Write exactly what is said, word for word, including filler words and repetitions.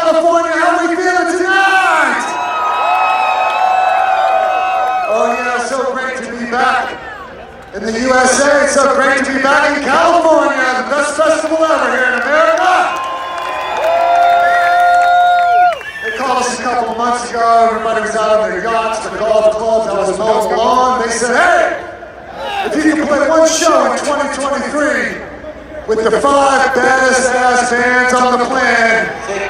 California. How are we feeling tonight? Oh yeah, so great to be back in the U S A. It's so great to be back in California, the best festival ever here in America. They called us a couple of months ago. Everybody was out on their yachts, the golf clubs. I was mowing the lawn. They said, hey, if you can play one show in twenty twenty-three with the five baddest ass bands on the planet,